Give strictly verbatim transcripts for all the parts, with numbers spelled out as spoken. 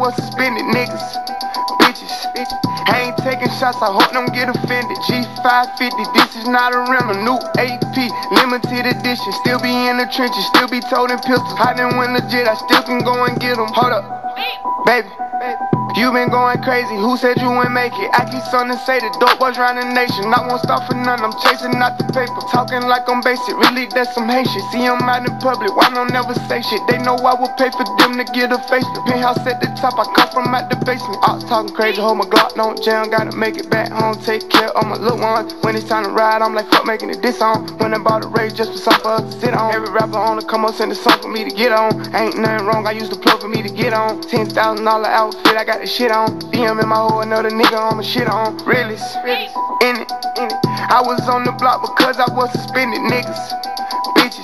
was suspended, niggas, bitches. I ain't taking shots, I hope don't get offended. G five fifty, this is not a rental. New A P, limited edition. Still be in the trenches, still be toting pistols. I didn't win legit, I still can go and get them. Hold up, baby. You been going crazy, who said you wouldn't make it? I keep something to say, the dope boys round the nation. I won't stop for none, I'm chasing out the paper. Talking like I'm basic, really that's some hate shit. See I'm out in public, why don't never say shit? They know I would pay for them to get a face. The penthouse at the top, I come from out the basement. Ops talking crazy, hold my Glock, don't jam. Gotta make it back home, take care of my little ones. When it's time to ride, I'm like fuck making it this on. When I bought a race just for something for us to sit on. Every rapper on the come up, send a song for me to get on. Ain't nothing wrong, I used to plug for me to get on. Ten thousand dollar outfit, I got the shit on. D M in my hole, another nigga on my shit on. Realist, in it, in it. I was on the block because I was suspended, niggas, bitches.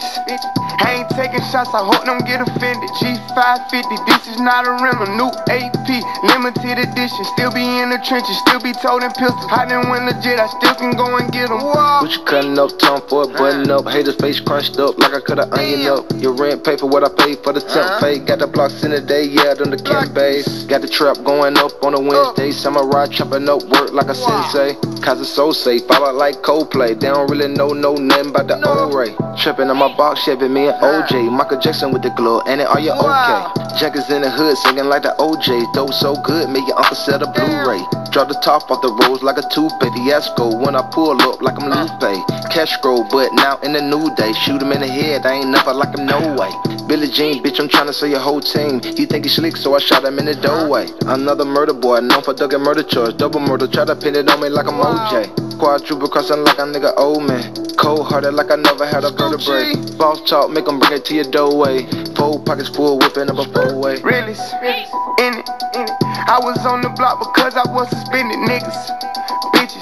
I ain't taking shots, I hope don't get offended. G five fifty, this is not a rental. New A P, limited edition. Still be in the trenches, still be toting pistols. I didn't win legit, I still can go and get them. What you cutting up, tongue for a button up. Haters face crunched up like I cut an onion up. Your rent pay for what I paid for the temp pay. Got the blocks in the day, yeah, done the camp base. Got the trap going up on a Wednesday. Samurai chopping up work like a sensei. Cause it's so safe, I like Coldplay. They don't really know no nothing about the old Ray. Tripping on my box, shaving me and O J. Michael Jackson with the glow, and it, are you okay? Jackets in the hood, singing like the O J. Dope so good, make your uncle sell a Blu-ray. Drop the top off the rolls like a toothpaste. Fiasco when I pull up like I'm Lupe. Cash scroll, but now in the new day. Shoot him in the head, I ain't never like him, no way. Billie Jean, bitch, I'm tryna sell your whole team. He think he slick, so I shot him in the doorway. Another murder boy, known for ducking murder charge. Double murder, try to pin it on me like I'm O J. Quadruple crossing like a nigga old man. Cold hearted like I never had a vertebrae. False talk, make them bring it to your doorway. Four pockets full, whipping up a four-way. Realist, in it, in it. I was on the block because I was suspended, niggas, bitches.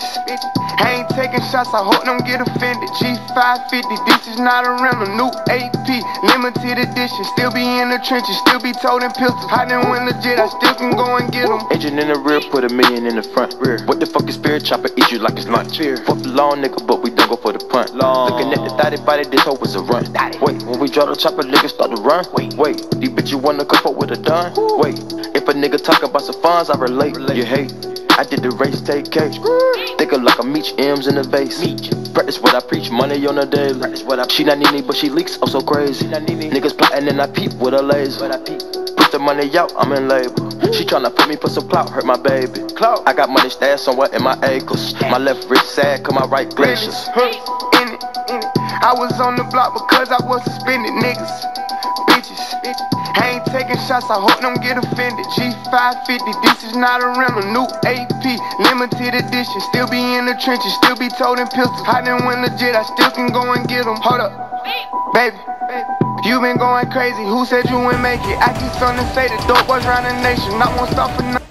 I ain't taking shots, I hope don't get offended. G five fifty, this is not a rental. New A P, limited edition. Still be in the trenches, still be toting pistols. I didn't win legit, I still can go and get them. Engine in the rear, put a million in the front. Rear. What the fuck is spirit chopper? Eat you like it's lunch. Fear. Fuck the long nigga, but we don't go for the punt. Long. Looking at the thotty body, this hoe was a run. Wait, when we drop the chopper, niggas start to run. Wait, wait, these bitches wanna come up with a done. Wait, if a nigga talk about some funds, I relate. You hate. I did the race, take cake. Thinking like a Meech M's in the vase. Practice what I preach, money on the daily. She not need me, but she leaks, oh so crazy. Niggas plotting and I peep with a laser. Put the money out, I'm in labor. She tryna put me for some clout, hurt my baby. I got money stashed somewhere in my ankles. My left wrist sad, cause my right glaciers. In it, in it. I was on the block because I was suspended, niggas, bitches. I ain't taking shots, I hope don't get offended. G five fifty, this is not a rental. New A P, limited edition. Still be in the trenches, still be toting pistols. I didn't win legit, I still can go and get them. Hold up, baby. You been going crazy, who said you wouldn't make it? I keep something to say, the dope boys round the nation. I won't stop for nothing.